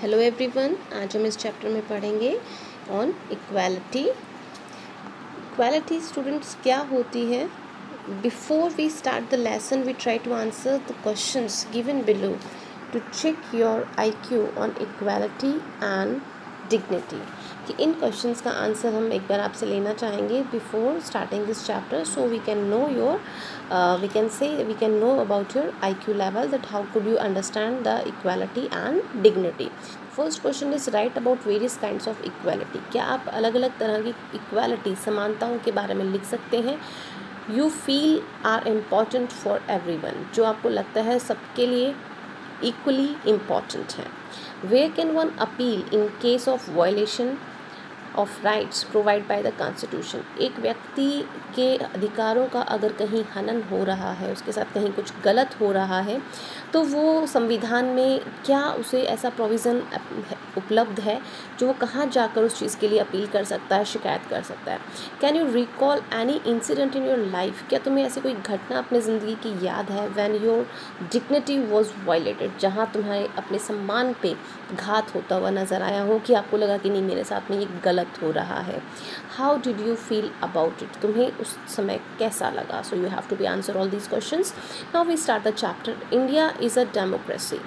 Hello everyone, आज हम इस चैप्टर में पढ़ेंगे ऑन इक्वालिटी। इक्वालिटी स्टूडेंट्स क्या होती है? Before we start the lesson we try to answer the questions given below to check your IQ on equality and dignity. कि इन क्वेश्चंस का आंसर हम एक बार आपसे लेना चाहेंगे before starting this chapter, so we can know your we can know about your IQ level, that how could you understand the equality and dignity. First question is write about various kinds of equality. क्या आप अलग अलग तरह की equality समानताओं के बारे में लिख सकते हैं? You feel are important for everyone, जो आपको लगता है सबके लिए इक्वली इम्पॉर्टेंट है। Where can one appeal in case of violation of rights provide by the constitution. एक व्यक्ति के अधिकारों का अगर कहीं हनन हो रहा है, उसके साथ कहीं कुछ गलत हो रहा है, तो वो संविधान में क्या उसे ऐसा प्रोविज़न उपलब्ध है जो वो कहाँ जाकर उस चीज़ के लिए अपील कर सकता है, शिकायत कर सकता है? Can you recall any incident in your life? क्या तुम्हें ऐसी कोई घटना अपने ज़िंदगी की याद है when your dignity was violated, जहाँ तुम्हारे अपने सम्मान पे घात होता हुआ नज़र आया हो, कि आपको लगा कि नहीं, मेरे साथ में ये गलत हो रहा है? How did you feel about it? तुम्हें उस समय कैसा लगा? So you have to be answer all these questions. Now we start the chapter. India is a democracy.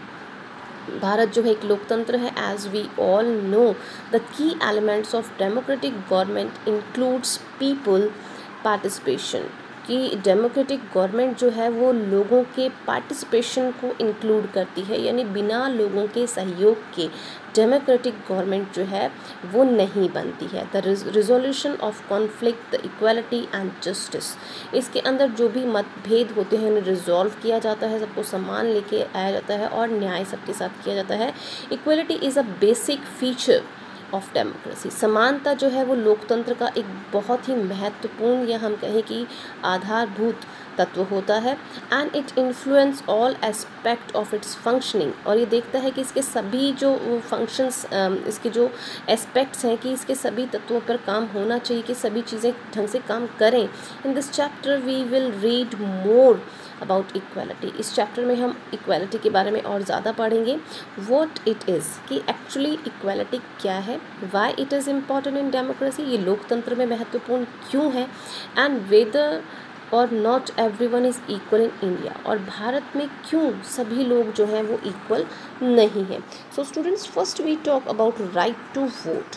भारत जो है एक लोकतंत्र है। As we all know, the key elements of democratic government includes people participation. कि democratic government जो है वो लोगों के पार्टिसिपेशन को इंक्लूड करती है, यानी बिना लोगों के सहयोग के डेमोक्रेटिक गवर्नमेंट जो है वो नहीं बनती है। The resolution of conflict, the equality and justice. इसके अंदर जो भी मतभेद होते हैं उन्हें रिजॉल्व किया जाता है, सबको सम्मान लेके आया जाता है और न्याय सबके साथ किया जाता है। Equality is a basic feature of democracy. समानता जो है वो लोकतंत्र का एक बहुत ही महत्वपूर्ण, या हम कहें कि आधारभूत तत्व होता है। And it influence all aspect of its functioning. और ये देखता है कि इसके सभी जो फंक्शंस, इसके जो एस्पेक्ट्स हैं, कि इसके सभी तत्वों पर काम होना चाहिए, कि सभी चीज़ें ढंग से काम करें। In this chapter we will read more about equality. इस चैप्टर में हम इक्वालिटी के बारे में और ज़्यादा पढ़ेंगे। व्हाट इट इज़, कि एक्चुअली इक्वालिटी क्या है, why it is important in democracy, ये लोकतंत्र में महत्वपूर्ण क्यों है, एंड वेदर और not everyone is equal in India, और भारत में क्यों सभी लोग जो हैं वो इक्वल नहीं है। So students, first we talk about right to vote.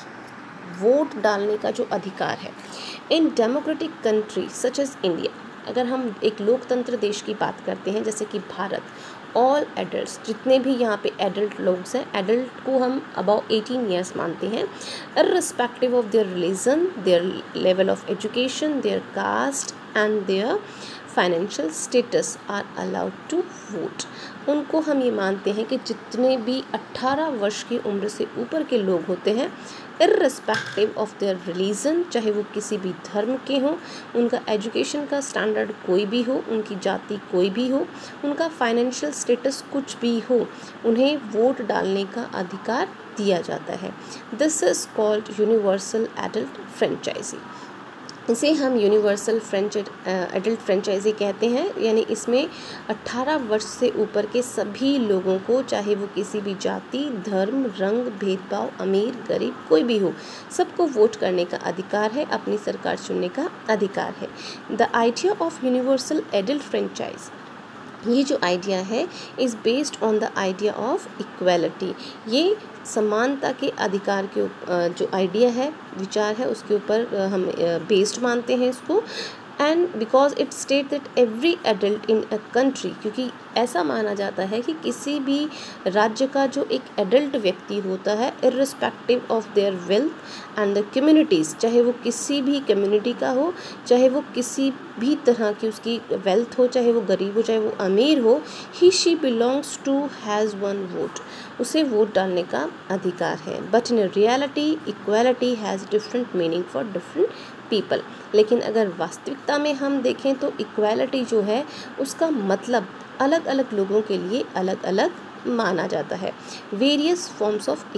Vote डालने का जो अधिकार है in democratic country such as India. अगर हम एक लोकतंत्र देश की बात करते हैं जैसे कि भारत, ऑल एडल्ट्स, जितने भी यहाँ पे एडल्ट लोग हैं, एडल्ट को हम अबाउ 18 ईयर्स मानते हैं, irrespective of their religion, their level of education, their caste and their financial status, are allowed to vote. उनको हम ये मानते हैं कि जितने भी 18 वर्ष की उम्र से ऊपर के लोग होते हैं, इर्रिस्पेक्टिव ऑफ देयर रिलीजन, चाहे वो किसी भी धर्म के हों, उनका एजुकेशन का स्टैंडर्ड कोई भी हो, उनकी जाति कोई भी हो, उनका फाइनेंशियल स्टेटस कुछ भी हो, उन्हें वोट डालने का अधिकार दिया जाता है। This is called universal adult franchise. इसे हम यूनिवर्सल एडल्ट फ्रेंचाइजी कहते हैं। यानी इसमें 18 वर्ष से ऊपर के सभी लोगों को, चाहे वो किसी भी जाति, धर्म, रंग, भेदभाव, अमीर गरीब कोई भी हो, सबको वोट करने का अधिकार है, अपनी सरकार चुनने का अधिकार है। The idea of universal adult franchise, ये जो आइडिया है is based on the idea of equality. ये समानता के अधिकार के जो आइडिया है, विचार है, उसके ऊपर हम बेस्ड मानते हैं इसको। And because it state that every adult in a country, क्योंकि ऐसा माना जाता है कि किसी भी राज्य का जो एक एडल्ट व्यक्ति होता है, irrespective of their wealth and the communities, चाहे वो किसी भी कम्युनिटी का हो, चाहे वो किसी भी तरह की उसकी वेल्थ हो, चाहे वो गरीब हो, चाहे वो अमीर हो, he she belongs to has one vote, उसे वोट डालने का अधिकार है। But in reality equality has different meaning for different people. लेकिन अगर वास्तविकता में हम देखें तो इक्वालिटी जो है उसका मतलब अलग अलग लोगों के लिए अलग अलग माना जाता है। वेरियस फॉर्म्स ऑफ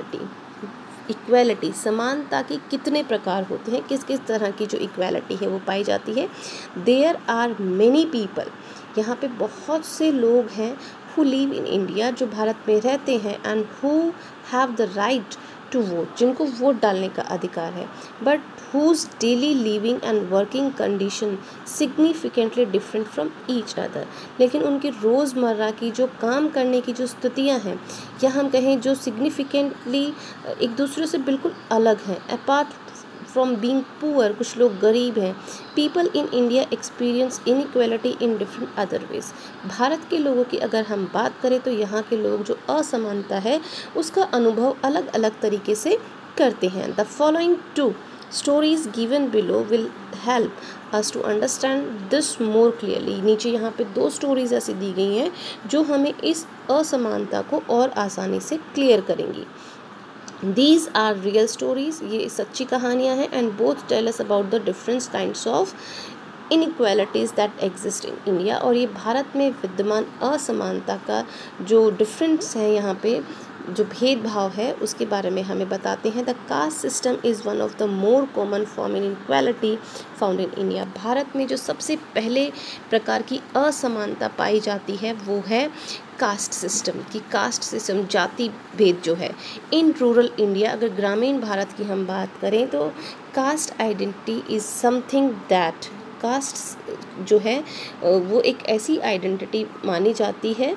इक्वालिटी, समानता के कितने प्रकार होते हैं, किस किस तरह की जो इक्वालिटी है वो पाई जाती है। देयर आर मेनी पीपल, यहाँ पे बहुत से लोग हैं who live in India, जो भारत में रहते हैं, and who have the right to vote, जिनको वोट डालने का अधिकार है, but whose daily living and working condition significantly different from each other, लेकिन उनकी रोज़मर्रा की जो काम करने की जो स्थितियाँ हैं, या हम कहें जो significantly एक दूसरे से बिल्कुल अलग हैं, apart फ्रॉम बीइंग पुअर, कुछ लोग गरीब हैं. People in India experience inequality in different other ways. Bharat के लोगों की अगर हम बात करें तो यहाँ के लोग जो असमानता है उसका अनुभव अलग अलग तरीके से करते हैं. The following two stories given below will help us to understand this more clearly. नीचे यहाँ पे 2 स्टोरीज ऐसी दी गई हैं जो हमें इस असमानता को और आसानी से क्लियर करेंगी. These are real stories, ये सच्ची कहानियाँ हैं, and both tell us about the different kinds of inequalities that exist in India. और ये भारत में विद्यमान असमानता का जो डिफरेंस है, यहाँ पे जो भेदभाव है उसके बारे में हमें बताते हैं. The caste system is one of the more common form inequality found in India. Bharat में जो सबसे पहले प्रकार की असमानता पाई जाती है वो है कास्ट सिस्टम की. कास्ट सिस्टम, जाति भेद जो है इन रूरल इंडिया. अगर ग्रामीण भारत की हम बात करें तो caste identity is something that, caste जो है वो एक ऐसी आइडेंटिटी मानी जाती है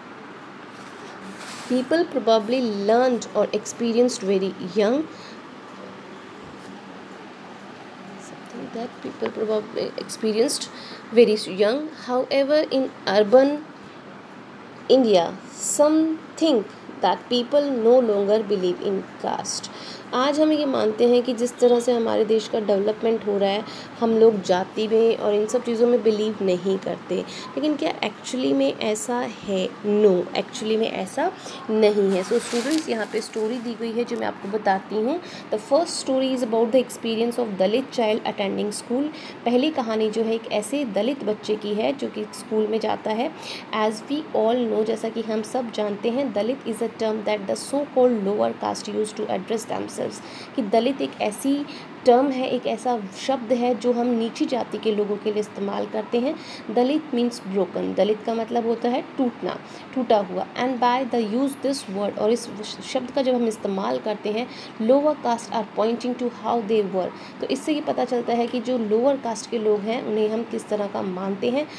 people probably learned or experienced very young, something that people probably experienced very young. However, in urban India, some think that people no longer believe in caste. आज हम ये मानते हैं कि जिस तरह से हमारे देश का डेवलपमेंट हो रहा है, हम लोग जाति में और इन सब चीज़ों में बिलीव नहीं करते. लेकिन क्या एक्चुअली में ऐसा है? नो, एक्चुअली में ऐसा नहीं है. सो स्टूडेंट्स, यहाँ पे स्टोरी दी गई है जो मैं आपको बताती हूँ. The first story is about the experience of Dalit child attending school. पहली कहानी जो है एक ऐसे दलित बच्चे की है जो कि स्कूल में जाता है. एज वी ऑल नो, जैसा कि हम सब जानते हैं, Dalit is a term that the so called lower caste use to address themselves. कि दलित एक ऐसी टर्म है, एक ऐसा शब्द है जो हम नीची जाति के लोगों के लिए इस्तेमाल करते हैं. दलित मीन्स ब्रोकन. दलित का मतलब होता है टूटना, टूटा हुआ. And by the use this word, और इस शब्द का जब हम इस्तेमाल करते हैं, lower caste are pointing to how they were. तो इससे ये पता चलता है कि जो लोअर कास्ट के लोग हैं उन्हें हम किस तरह का मानते हैं.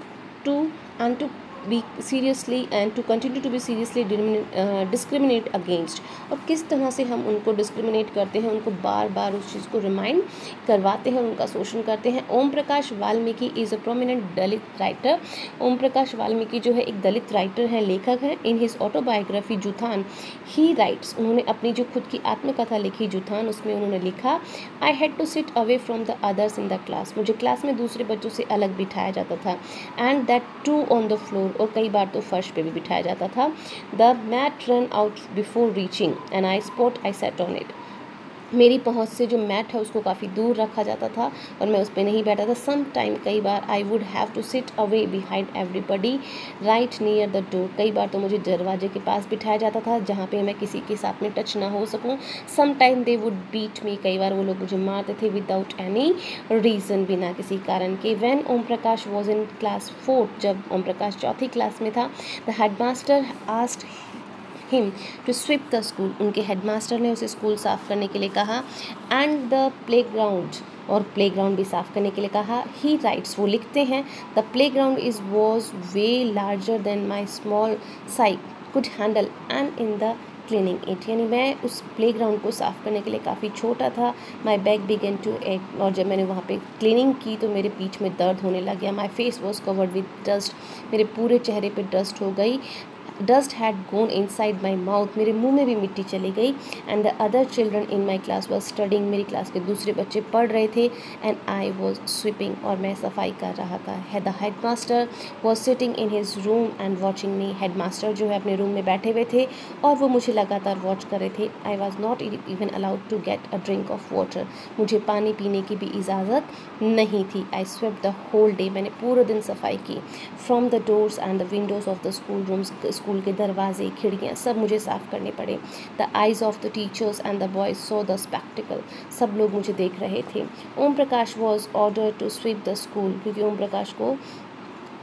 To be seriously and to continue to be seriously discriminate against. और किस तरह से हम उनको डिस्क्रिमिनेट करते हैं, उनको बार बार उस चीज़ को रिमाइंड करवाते हैं, उनका शोषण करते हैं. Om Prakash Valmiki is a prominent Dalit writer. Om Prakash Valmiki जो है एक दलित राइटर हैं, लेखक हैं. In his autobiography Joothan he writes, उन्होंने अपनी जो खुद की आत्मकथा लिखी जुथान, उसमें उन्होंने लिखा, I had to sit away from the others in the class. मुझे क्लास में दूसरे बच्चों से अलग बिठाया जाता था. And that too on the floor, और कई बार तो फर्श पे भी बिठाया जाता था. The mat run out before reaching and I spot I sat on it. मेरी पहुंच से जो मैट है उसको काफ़ी दूर रखा जाता था और मैं उस पर नहीं बैठा था. सम टाइम, कई बार, I would have to sit away behind everybody right near the door. कई बार तो मुझे दरवाजे के पास बिठाया जाता था जहाँ पे मैं किसी के साथ में टच ना हो सकूँ. Some time they would beat me, कई बार वो लोग मुझे मारते थे विदाउट एनी रीज़न, बिना किसी कारण के. When Om Prakash was in class 4, जब ओम प्रकाश 4th क्लास में था, the headmaster asked him to sweep the school. उनके हेडमास्टर ने उसे स्कूल साफ़ करने के लिए कहा. एंड द प्लेग्राउंड, और प्लेग्राउंड भी साफ़ करने के लिए कहा. ही राइट्स, वो लिखते हैं, the playground was way larger than my small size could handle and in the cleaning it. यानी मैं उस प्लेग्राउंड को साफ़ करने के लिए काफ़ी छोटा था. माई बैक बिगेन टू एक, और जब मैंने वहाँ पे क्लीनिंग की तो मेरे पीठ में दर्द होने लग गया. My face was covered with dust, मेरे पूरे चेहरे पे डस्ट हो गई. Dust had gone inside my mouth, मेरे मुंह में भी मिट्टी चली गई. And the other children in my class was studying, मेरी क्लास के दूसरे बच्चे पढ़ रहे थे. एंड आई वॉज स्वीपिंग, और मैं सफाई कर रहा था. The head master was sitting in his room and watching me. Head master जो है अपने रूम में बैठे हुए थे और वो मुझे लगातार वॉच कर रहे थे. I was not even allowed to get a drink of water, मुझे पानी पीने की भी इजाज़त नहीं थी. I swept the whole day, मैंने पूरे दिन सफाई की. From the doors and the windows of the school rooms, school के दरवाजे, खिड़कियाँ सब मुझे साफ़ करने पड़े. The eyes of the teachers and the boys saw the spectacle, सब लोग मुझे देख रहे थे. ओम Prakash was order to sweep the school, क्योंकि ओम प्रकाश को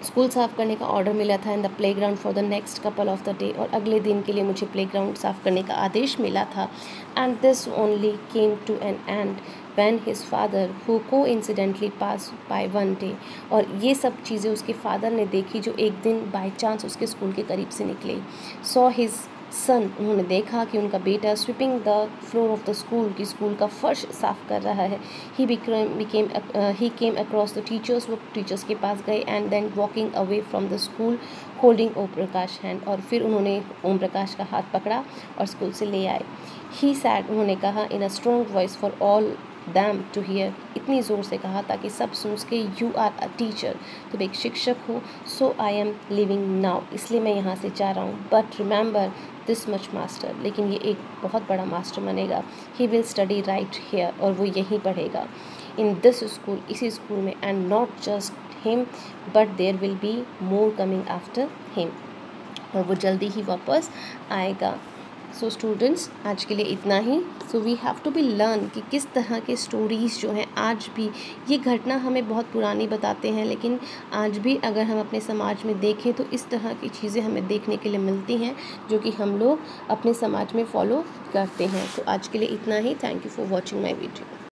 स्कूल साफ़ करने का ऑर्डर मिला था in the playground for the next couple of the day, और अगले दिन के लिए मुझे प्लेग्राउंड साफ़ करने का आदेश मिला था. And this only came to an end when his father who coincidentally passed by one day, और ये सब चीज़ें उसके फादर ने देखी जो एक दिन बाय चांस उसके स्कूल के करीब से निकले. saw his son, उन्होंने देखा कि उनका बेटा sweeping the floor of the school, की स्कूल का फर्श साफ़ कर रहा है. he came across the teachers, वो टीचर्स के पास गए. And then walking away from the school holding Om Prakash hand, और फिर उन्होंने ओम प्रकाश का हाथ पकड़ा और स्कूल से ले आए. he said, उन्होंने कहा in a strong voice for all them to hear, इतनी ज़ोर से कहा ताकि सब सुन सके. यू आर अ टीचर, तुम एक शिक्षक हो. So I am leaving now, इसलिए मैं यहाँ से जा रहा हूँ. But remember this much master, लेकिन ये एक बहुत बड़ा मास्टर बनेगा. He will study right here, और वो यहीं पढ़ेगा इन दिस स्कूल, इसी स्कूल में. And not just him but there will be more coming after him, और वो जल्दी ही वापस आएगा. सो स्टूडेंट्स, आज के लिए इतना ही. So we have to be learn कि किस तरह के स्टोरीज़ जो हैं आज भी, ये घटना हमें बहुत पुरानी बताते हैं, लेकिन आज भी अगर हम अपने समाज में देखें तो इस तरह की चीज़ें हमें देखने के लिए मिलती हैं जो कि हम लोग अपने समाज में फॉलो करते हैं. तो आज के लिए इतना ही. Thank you for watching my video.